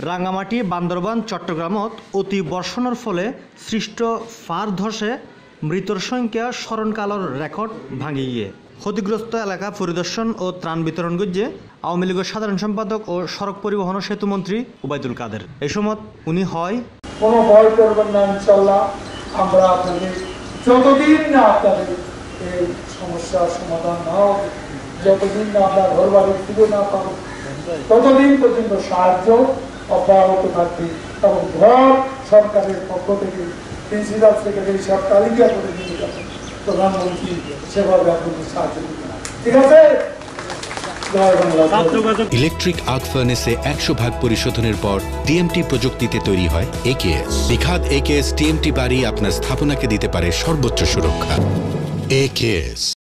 রাঙ্গামাটি বান্দরবান চট্টগ্রামত অতি বর্ষণের ফলে সৃষ্ট ফার ধসে মৃতর সংখ্যা স্মরণকালর রেকর্ড ভাঙি গিয়ে ক্ষতিগ্রস্ত এলাকা পরিদর্শন ও ত্রাণ বিতরণ করছে আওয়ামী লীগের সাধারণ সম্পাদক ও সড়ক পরিবহন ও সেতু মন্ত্রী ওবায়দুল কাদের। এই সময় উনি হয় কোনো ভয় করবেন না, ইনশাল্লাহ আমরা আপনাদের যতদিন না আপনাদের এই সমস্যার সমাধান না হবে, যতদিন না আমরা ঘর বাড়ি ফিরে না পাবো, ততদিন পর্যন্ত সাহায্য অব্যাহত থাকবে এবং ঘর সরকারের পক্ষ থেকে প্রিন্সিপাল সেক্রেটারি সব তালিকা করে দিয়ে যাবে, প্রধানমন্ত্রী সেভাবে আপনাদের সাহায্য করবে। ঠিক আছে? ইলেকট্রিক আর্ক ফার্নেসে 100% পরিশোধনের পর টিএমটি প্রযুক্তিতে তৈরি হয় একেএস। নিখাদ একেএস টিএমটি বাড়ি আপনার স্থাপনাকে দিতে পারে সর্বোচ্চ সুরক্ষা। একেএস।